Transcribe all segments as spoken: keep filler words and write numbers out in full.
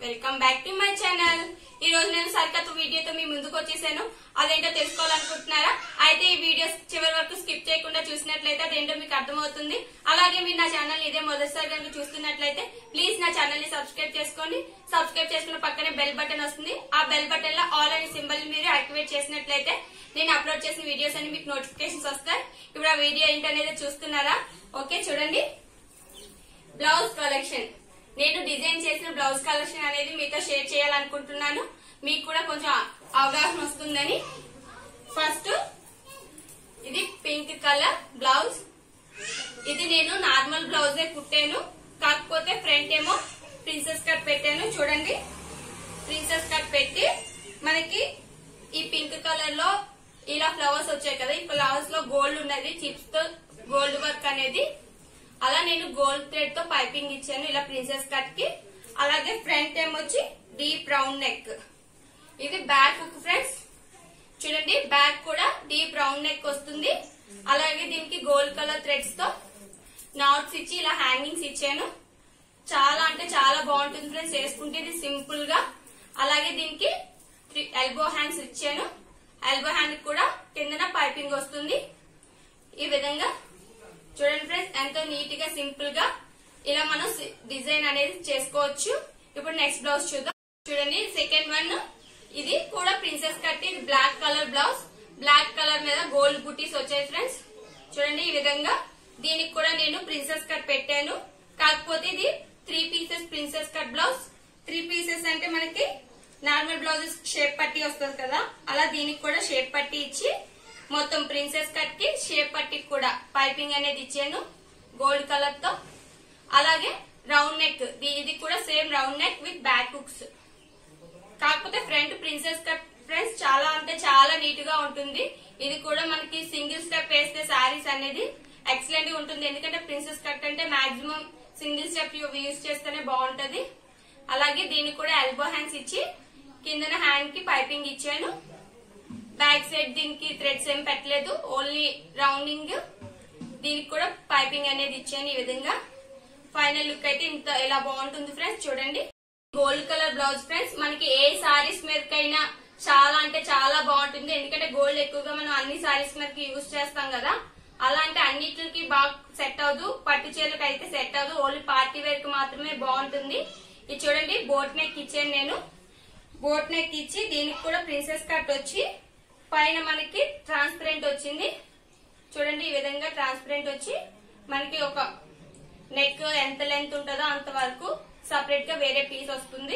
Welcome back to my channel. ఈ రోజు నేను సరికొత్త వీడియోతో మీ ముందుకు వచ్చేసాను. అదేంటో తెలుసుకోవాలనుకుంటున్నారా? అయితే ఈ వీడియో చివరి వరకు స్కిప్ చేయకుండా చూసినట్లయితే అదేంటో మీకు అర్థమవుతుంది. అలాగే మీరు నా ఛానల్ ఇదే మొదటిసారి కనుక చూస్తున్నట్లయితే ప్లీజ్ నా ఛానల్ ని సబ్స్క్రైబ్ చేసుకోండి. సబ్స్క్రైబ్ చేసుకున్న పక్కనే బెల్ బటన్ వస్తుంది. ఆ బెల్ బటన్ లో ఆల్ అనే సింబల్ మీరు యాక్టివేట్ చేసినట్లయితే నేను అప్లోడ్ చేసిన వీడియోస్ అన్ని మీకు నోటిఫికేషన్స్ వస్తాయి. ఇప్పుడు ఆ వీడియో ఏంటనేది చూస్తున్నారా? ఓకే, చూడండి. Blouse collection. నేను డిజైన్ చేసిన బ్లౌజ్ కలెక్షన్ అనేది మీతో షేర్ చేయాలనుకుంటున్నాను. మీకు కూడా కొంచెం అవగాహన వస్తుందని. ఫస్ట్ ఇది పింక్ కలర్ బ్లౌజ్. ఇది నేను నార్మల్ బ్లౌజే కుట్టాను, కాకపోతే ఫ్రంట్ ఏమో ప్రిన్సెస్ కట్ పెట్టాను. చూడండి, ప్రిన్సెస్ కట్ పెట్టి మనకి ఈ పింక్ కలర్ లో ఇలా ఫ్లవర్స్ వచ్చాయి కదా, ఈ ఫ్లవర్స్ లో గోల్డ్ ఉన్నది, చిప్స్ తో గోల్డ్ వర్క్ అనేది. అలా నేను గోల్డ్ థ్రెడ్ తో పైపింగ్ ఇచ్చాను ఇలా ప్రిన్సెస్ కట్ కి. అలాగే ఫ్రంట్ ఏమొచ్చి డీప్ రౌండ్ నెక్. ఇది బ్యాక్ హుక్ ఫ్రెండ్స్. చూడండి, బ్యాక్ కూడా డీప్ రౌండ్ నెక్ వస్తుంది. అలాగే దీనికి గోల్డ్ కలర్ థ్రెడ్స్ తో నాట్స్ ఇచ్చి ఇలా హ్యాంగింగ్స్ ఇచ్చాను. చాలా అంటే చాలా బాగుంటుంది ఫ్రెండ్స్ వేసుకుంటే. ఇది సింపుల్ గా. అలాగే దీనికి ఎల్బో హ్యాండ్స్ ఇచ్చాను. ఎల్బో హ్యాండ్ కూడా కిందన పైపింగ్ వస్తుంది. ఈ విధంగా చూడండి ఫ్రెండ్స్, ఎంతో నీట్ గా సింపుల్ గా ఇలా మనం డిజైన్ అనేది చేసుకోవచ్చు. ఇప్పుడు నెక్స్ట్ బ్లౌజ్ చూద్దాం. చూడండి, సెకండ్ వన్. ఇది కూడా ప్రిన్సెస్ కట్. ఇది black colour blouse. Black colour మీద గోల్డ్ బుటీస్ వచ్చాయి ఫ్రెండ్స్. చూడండి, ఈ విధంగా దీనికి కూడా నేను ప్రిన్సెస్ కట్ పెట్టాను, కాకపోతే ఇది three pieces princess cut blouse. Three pieces అంటే మనకి నార్మల్ బ్లౌజెస్ షేప్ పట్టి వస్తుంది కదా, అలా దీనికి కూడా షేప్ పట్టి ఇచ్చి మొత్తం ప్రిన్సెస్ కట్ కి షేప్ పట్టి కూడా పైపింగ్ అనేది ఇచ్చాను గోల్డ్ కలర్ తో. అలాగే రౌండ్ నెక్. ఇది కూడా same round neck with back hooks, కాకపోతే ఫ్రంట్ ప్రిన్సెస్ కట్ ఫ్రెండ్స్ చాలా అంటే చాలా నీట్ గా ఉంటుంది. ఇది కూడా మనకి సింగిల్ స్టెప్ వేస్తే శారీస్ అనేది ఎక్సలెంట్ గా ఉంటుంది. ఎందుకంటే ప్రిన్సెస్ కట్ అంటే మాక్సిమం సింగిల్ స్టెప్ యూజ్ చేస్తేనే బాగుంటది. అలాగే దీనికి కూడా ఎల్బో హ్యాండ్స్ ఇచ్చి కిందన హ్యాండ్ కి పైపింగ్ ఇచ్చాను. బ్యాక్ సైడ్ దీనికి థ్రెడ్స్ ఏం పెట్టలేదు, ఓన్లీ రౌండింగ్. దీనికి కూడా పైపింగ్ అనేది ఇచ్చాను. ఈ విధంగా ఫైనల్ లుక్ అయితే ఇంత ఇలా బాగుంటుంది ఫ్రెండ్స్. చూడండి, గోల్డ్ కలర్ బ్లౌజ్ ఫ్రెండ్స్. మనకి ఏ సారీస్ మీదకైనా చాలా అంటే చాలా బాగుంటుంది. ఎందుకంటే గోల్డ్ ఎక్కువగా మనం అన్ని సారీస్ మీదకి యూజ్ చేస్తాం కదా, అలాంటి అన్నిటికి బాగా సెట్ అవ్వదు. పట్టు చీరలకు అయితే సెట్ అవ్వదు, ఓన్లీ పార్టీ వేర్ కి మాత్రమే బాగుంటుంది. ఇది చూడండి, బోట్ నెక్ ఇచ్చాను నేను. బోట్ నెక్ ఇచ్చి దీనికి కూడా ప్రిన్సెస్ కట్ వచ్చి పైన మనకి ట్రాన్స్పరెంట్ వచ్చింది. చూడండి, ఈ విధంగా ట్రాన్స్పరెంట్ వచ్చి మనకి ఒక నెక్ ఎంత లెంత్ ఉంటుందో అంత వరకు సపరేట్ గా వేరే పీస్ వస్తుంది.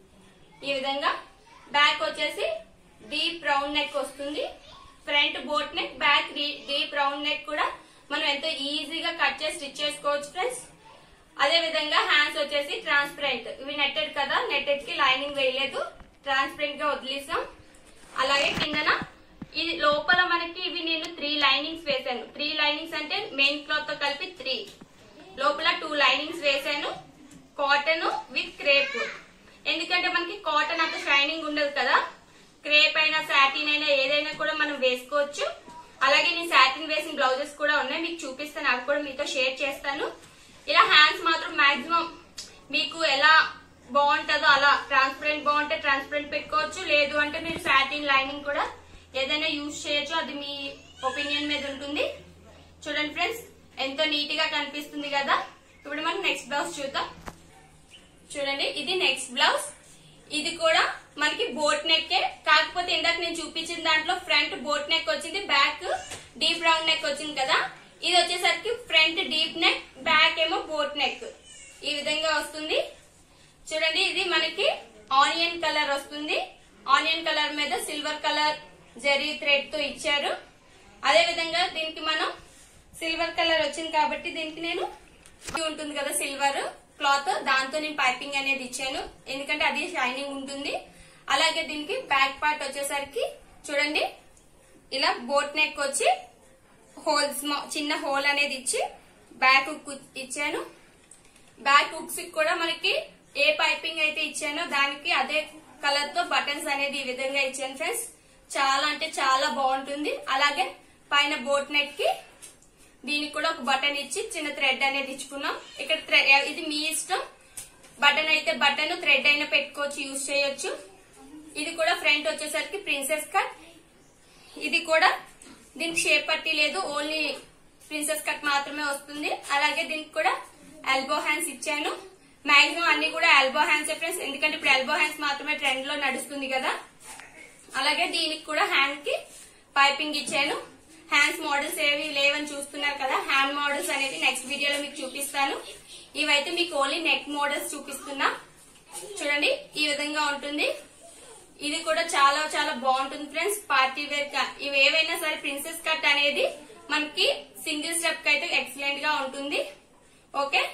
ఈ విధంగా బ్యాక్ వచ్చేసి డీప్ రౌండ్ నెక్ వస్తుంది. Front boat neck, back deep round neck కూడా మనం ఎంతో ఈజీగా కట్ చేసి స్టిచ్ చేసుకోవచ్చు ఫ్రెండ్స్. అదే విధంగా హ్యాండ్స్ వచ్చేసి ట్రాన్స్పరెంట్. ఇవి నెట్టెడ్ కదా, నెట్టెడ్ కి లైనింగ్ వేయలేదు, ట్రాన్స్పరెంట్ గా వదిలేసాం. అలాగే కిందన ఇది లోపల మనకి ఇవి నేను త్రీ లైనింగ్స్ వేసాను. త్రీ లైనింగ్స్ అంటే మెయిన్ క్లాత్ తో కలిపి త్రీ, లోపల టూ లైనింగ్స్ వేసాను. Cotton with crepe. ఎందుకంటే మనకి కాటన్ అంత షైనింగ్ ఉండదు కదా, క్రేప్ అయినా సాటిన్ అయినా ఏదైనా కూడా మనం వేసుకోవచ్చు. అలాగే నేను సాటిన్ వేసిన బ్లౌజెస్ కూడా ఉన్నాయి, మీకు చూపిస్తాను, అవి కూడా మీతో షేర్ చేస్తాను. ఇలా హ్యాండ్స్ మాత్రం మాక్సిమం మీకు ఎలా బాగుంటుందో అలా, ట్రాన్స్పరెంట్ బాగుంటే ట్రాన్స్పరెంట్ పెట్టుకోవచ్చు, లేదు అంటే మీరు సాటిన్ లైనింగ్ కూడా ఏదైనా యూజ్ చేయొచ్చు, అది మీ ఒపీనియన్ మీద ఉంటుంది. చూడండి ఫ్రెండ్స్, ఎంతో నీట్ గా కనిపిస్తుంది కదా. ఇప్పుడు మనం నెక్స్ట్ బ్లౌజ్ చూద్దాం. చూడండి, ఇది నెక్స్ట్ బ్లౌజ్. ఇది కూడా మనకి బోట్ నెక్, కాకపోతే ఇందాక నేను చూపించిన దాంట్లో ఫ్రంట్ బోట్ నెక్ వచ్చింది, బ్యాక్ డీప్ రౌండ్ నెక్ వచ్చింది కదా. ఇది వచ్చేసరికి ఫ్రంట్ డీప్ నెక్, బ్యాక్ ఏమో బోట్ నెక్. ఈ విధంగా వస్తుంది. చూడండి, ఇది మనకి ఆనియన్ కలర్ వస్తుంది. ఆనియన్ కలర్ మీద సిల్వర్ కలర్ జరీ థ్రెడ్ తో ఇచ్చారు. అదే విధంగా దీనికి మనం సిల్వర్ కలర్ వచ్చింది కాబట్టి దీనికి నేను ఉంటుంది కదా సిల్వర్ క్లాత్, దాంతో నేను పైపింగ్ అనేది ఇచ్చాను, ఎందుకంటే అది షైనింగ్ ఉంటుంది. అలాగే దీనికి బ్యాక్ పార్ట్ వచ్చేసరికి చూడండి, ఇలా బోట్ నెక్ వచ్చి హోల్స్ చిన్న హోల్ అనేది ఇచ్చి బ్యాక్ హుక్ ఇచ్చాను. బ్యాక్ హుక్స్ కూడా మనకి ఏ పైపింగ్ అయితే ఇచ్చానో దానికి అదే కలర్ తో బటన్స్ అనేది ఈ విధంగా ఇచ్చాను ఫ్రెండ్స్. చాలా అంటే చాలా బాగుంటుంది. అలాగే పైన బోట్ నెక్ కి దీనికి కూడా ఒక బటన్ ఇచ్చి చిన్న థ్రెడ్ అనేది ఇచ్చుకున్నాం. ఇక్కడ ఇది మీ ఇష్టం, బటన్ అయితే బటన్, థ్రెడ్ అయినా పెట్టుకోవచ్చు, యూజ్ చేయొచ్చు. ఇది కూడా ఫ్రంట్ వచ్చేసరికి ప్రిన్సెస్ కట్. ఇది కూడా దీనికి షేప్ పట్టి లేదు, ఓన్లీ ప్రిన్సెస్ కట్ మాత్రమే వస్తుంది. అలాగే దీనికి కూడా ఎల్బో హ్యాండ్స్ ఇచ్చాను. మాక్సిమం అన్ని కూడా ఎల్బో హ్యాండ్స్ ఫ్రెండ్స్, ఎందుకంటే ఇప్పుడు ఎల్బో హ్యాండ్స్ మాత్రమే ట్రెండ్ లో నడుస్తుంది కదా. అలాగే దీనికి కూడా హ్యాండ్ కి పైపింగ్ ఇచ్చాను. హ్యాండ్స్ మోడల్స్ ఏవి లేవని చూస్తున్నారు కదా, హ్యాండ్ మోడల్స్ అనేది నెక్స్ట్ వీడియోలో మీకు చూపిస్తాను. ఇవైతే మీకు ఓన్లీ నెక్ మోడల్స్ చూపిస్తున్నా. చూడండి ఈ విధంగా ఉంటుంది. ఇది కూడా చాలా చాలా బాగుంటుంది ఫ్రెండ్స్, పార్టీ వేర్ గా. ఇవి ఏవైనా సరే ప్రిన్సెస్ కట్ అనేది మనకి సింగిల్ స్టెప్ కి అయితే ఎక్సలెంట్ గా ఉంటుంది. ఓకే,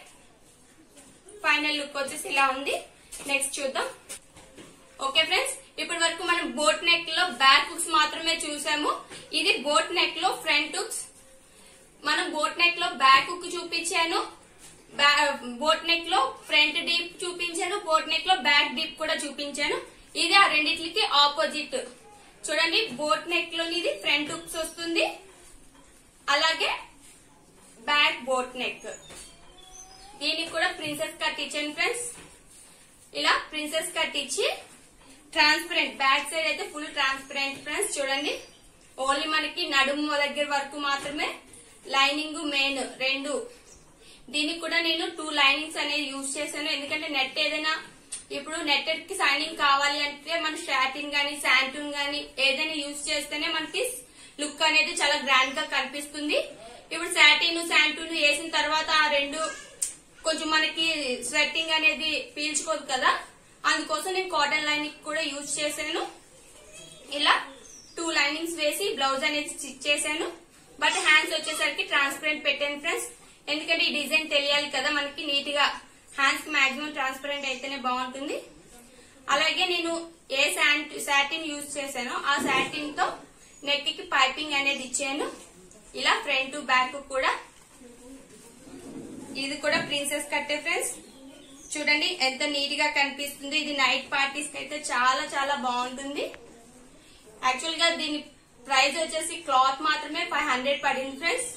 ఫైనల్ లుక్ వచ్చేసి ఇలా ఉంది. నెక్స్ట్ చూద్దాం. ఓకే ఫ్రెండ్స్, ఇప్పటి వరకు మనం బోట్ నెక్ లో బ్యాక్ హుక్స్ మాత్రమే చూసాము. ఇది బోట్ నెక్ లో ఫ్రంట్ హుక్స్. మనం బోట్ నెక్ లో బ్యాక్ హుక్ చూపించాను, బోట్ నెక్ లో ఫ్రంట్ డీప్ చూపించాను, బోట్ నెక్ లో బ్యాక్ డీప్ కూడా చూపించాను. ఇది ఆ రెండిట్లకి ఆపోజిట్. చూడండి, బోట్ నెక్ లోని ఇది ఫ్రంట్ హుక్స్ వస్తుంది, అలాగే బ్యాక్ బోట్ నెక్. దీనికి కూడా ప్రిన్సెస్ కట్ ఇచ్చాను ఫ్రెండ్స్. ఇలా ప్రిన్సెస్ కట్ ఇచ్చి ట్రాన్స్పరెంట్, బ్యాక్ సైడ్ అయితే ఫుల్ ట్రాన్స్పరెంట్ ఫ్రెండ్స్. చూడండి, ఓన్లీ మనకి నడుము దగ్గర వరకు మాత్రమే లైనింగ్ మెయిన్ రెండు. దీనికి కూడా నేను టూ లైనింగ్స్ అనేది యూజ్ చేశాను, ఎందుకంటే నెట్ ఏదైనా ఇప్పుడు నెట్టెడ్ కి సైనింగ్ కావాలి అంటే మన షాటిన్ గానీ శాంటూన్ గానీ ఏదైనా యూజ్ చేస్తేనే మనకి లుక్ అనేది చాలా గ్రాండ్ గా కనిపిస్తుంది. ఇప్పుడు శాటిన్ శాంటూన్ వేసిన తర్వాత ఆ రెండు కొంచెం మనకి స్వెట్టింగ్ అనేది పీల్చుకోదు కదా, అందుకోసం నేను కాటన్ లైనింగ్ కూడా యూజ్ చేశాను. ఇలా టూ లైనింగ్స్ వేసి బ్లౌజ్ అనేది స్టిచ్ చేశాను. బట్ హ్యాండ్స్ వచ్చేసరికి ట్రాన్స్పరెంట్ పెట్టాను ఫ్రెండ్స్, ఎందుకంటే ఈ డిజైన్ తెలియాలి కదా మనకి నీట్ గా. హ్యాండ్స్ కి మాక్సిమం ట్రాన్స్పరెంట్ అయితేనే బాగుంటుంది. అలాగే నేను ఏ సాటిన్ యూజ్ చేశానో ఆ సాటిన్ తో నెక్ కి పైపింగ్ అనేది ఇచ్చాను. ఇలా ఫ్రంట్ టు బ్యాక్ కూడా. ఇది కూడా ప్రిన్సెస్ కట్టే ఫ్రెండ్స్. చూడండి ఎంత నీట్ గా కనిపిస్తుంది. ఇది నైట్ పార్టీస్ కి అయితే చాలా చాలా బాగుంటుంది. యాక్చువల్ గా దీని ప్రైస్ వచ్చేసి క్లాత్ మాత్రమే ఫైవ్ హండ్రెడ్ పడింది ఫ్రెండ్స్.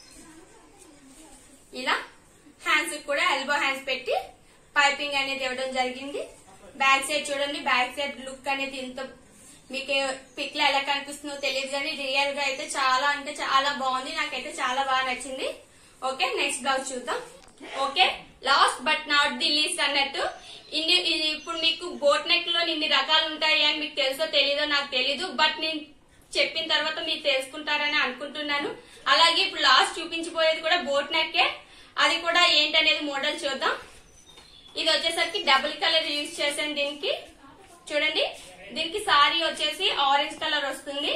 ఇలా హ్యాండ్స్ కూడా ఎల్బో హ్యాండ్స్ పెట్టి పైపింగ్ అనేది ఇవ్వడం జరిగింది. బ్యాక్ సైడ్ చూడండి, బ్యాక్ సైడ్ లుక్ అనేది ఇంత మీకు పిక్ లో ఎలా కనిపిస్తుందో తెలియదు కానీ రియల్ గా అయితే చాలా అంటే చాలా బాగుంది. నాకైతే చాలా బాగా నచ్చింది. ఓకే, నెక్స్ట్ బ్లౌజ్ చూద్దాం. Okay, last but not the least అన్నట్టు ఇన్ని ఇప్పుడు మీకు బోట్ నెక్ లో ఇన్ని రకాలు ఉంటాయి అని మీకు తెలుసో తెలీదో నాకు తెలీదు, బట్ నేను చెప్పిన తర్వాత మీరు తెలుసుకుంటారని అనుకుంటున్నాను. అలాగే ఇప్పుడు లాస్ట్ చూపించిపోయేది కూడా బోట్ నెక్కే, అది కూడా ఏంటనేది మోడల్ చూద్దాం. ఇది వచ్చేసరికి డబుల్ కలర్ యూజ్ చేశాను దీనికి. చూడండి, దీనికి సారీ వచ్చేసి ఆరెంజ్ కలర్ వస్తుంది,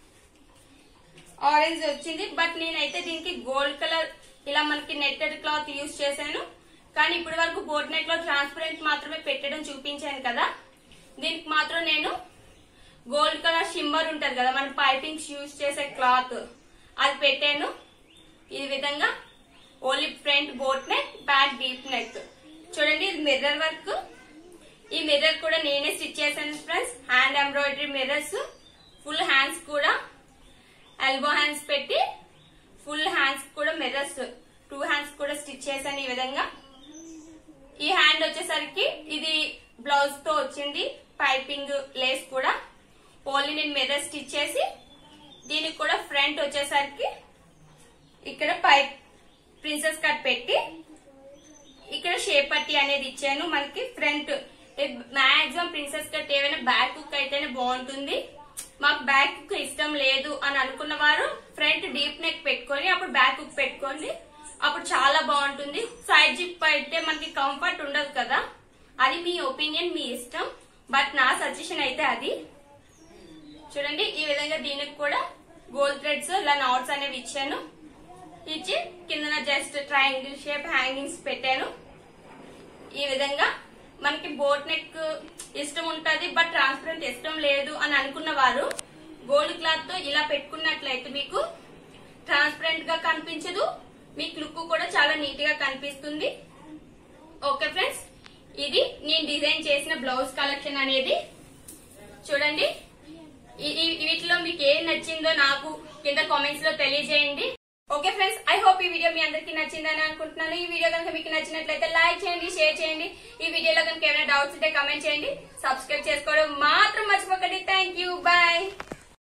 ఆరెంజ్ వచ్చింది. బట్ నేనైతే దీనికి గోల్డ్ కలర్ ఇలా మనకి నెట్టెడ్ క్లాత్ యూజ్ చేశాను. కానీ ఇప్పటి వరకు బోట్ నెక్ లో ట్రాన్స్పరెంట్ మాత్రమే పెట్టడం చూపించాను కదా, దీనికి మాత్రం నేను గోల్డ్ కలర్ షిమ్మర్ ఉంటది కదా మన పైపింగ్స్ యూజ్ చేసే క్లాత్, అది పెట్టాను. ఈ విధంగా only front boat neck, back deep neck. చూడండి, ఇది మిర్రర్ వర్క్. ఈ మిర్రర్ కూడా నేనే స్టిచ్ చేశాను friends. Hand embroidery mirrors, full hands కూడా ఎల్బో హ్యాండ్స్ పెట్టి ఫుల్ హ్యాండ్స్ కూడా మిర్రర్స్, టూ హ్యాండ్స్ కూడా స్టిచ్ చేశాను ఈ విధంగా. ఈ హ్యాండ్ వచ్చేసరికి ఇది బ్లౌజ్ తో వచ్చింది, పైపింగ్ లేస్ కూడా ఓన్లీ నేను మిర్రర్ స్టిచ్ చేసి దీనికి కూడా ఫ్రంట్ వచ్చేసరికి ఇక్కడ పైప్ ప్రిన్సెస్ కట్ పెట్టి ఇక్కడ షేప్ పట్టి అనేది ఇచ్చాను. మనకి ఫ్రంట్ మాక్సిమం ప్రిన్సెస్ కట్ ఏమైనా బ్యాక్ హుక్ అయితేనే బాగుంటుంది. మాకు బ్యాక్ హుక్ ఇష్టం లేదు అని అనుకున్న వారు ఫ్రంట్ డీప్ నెక్ పెట్టుకొని అప్పుడు బ్యాక్ హుక్ పెట్టుకోండి, అప్పుడు చాలా బాగుంటుంది. సైడ్ జిప్ అయితే మనకి కంఫర్ట్ ఉండదు కదా, అది మీ ఒపీనియన్, మీ ఇష్టం. బట్ నా సజెషన్ అయితే అది. చూడండి, ఈ విధంగా దీనికి కూడా గోల్డ్ థ్రెడ్స్ ఇలా నాట్స్ అనేవి ఇచ్చాను. ఇచ్చి కింద జస్ట్ ట్రయాంగిల్ షేప్ హ్యాంగింగ్స్ పెట్టాను. ఈ విధంగా మనకి బోట్ నెక్ ఇష్టం ఉంటది బట్ ట్రాన్స్పరెంట్ ఇష్టం లేదు అని అనుకున్న వారు గోల్డ్ క్లాత్ తో ఇలా పెట్టుకున్నట్లయితే మీకు ట్రాన్స్పరెంట్ గా కనిపించదు, మీకు లుక్ కూడా చాలా నీట్ గా కనిపిస్తుంది. ఓకే ఫ్రెండ్స్, ఇది నేను డిజైన్ చేసిన బ్లౌజ్ కలెక్షన్ అనేది. చూడండి, వీటిలో మీకు ఏం నచ్చిందో నాకు కింద కామెంట్స్ లో తెలియజేయండి. ఓకే ఫ్రెండ్స్, ఐ హోప్ ఈ వీడియో మీ అందరికీ నచ్చిందని అనుకుంటున్నాను. ఈ వీడియో కనుక మీకు నచ్చినట్లయితే లైక్ చేయండి, షేర్ చేయండి. ఈ వీడియోలో కనుక ఏమైనా డౌట్స్ ఉంటే కమెంట్ చేయండి. సబ్స్క్రైబ్ చేసుకోవడం మా